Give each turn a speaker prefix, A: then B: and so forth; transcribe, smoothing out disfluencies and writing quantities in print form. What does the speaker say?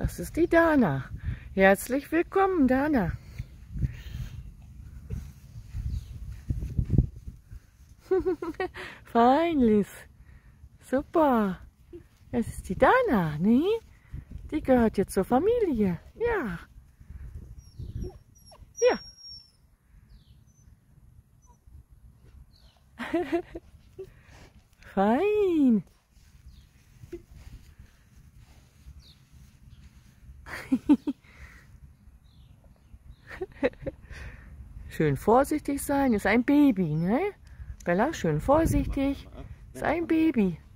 A: Das ist die Dana. Herzlich willkommen, Dana. Fein, Liz. Super. Es ist die Dana, ne? Die gehört jetzt zur Familie. Ja. Ja. Fein. Schön vorsichtig sein, ist ein Baby, ne? Bella, schön vorsichtig, ist ein Baby.